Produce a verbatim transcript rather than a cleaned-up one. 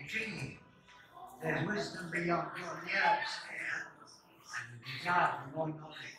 continue. There's wisdom beyond your years here, and the desire for more knowledge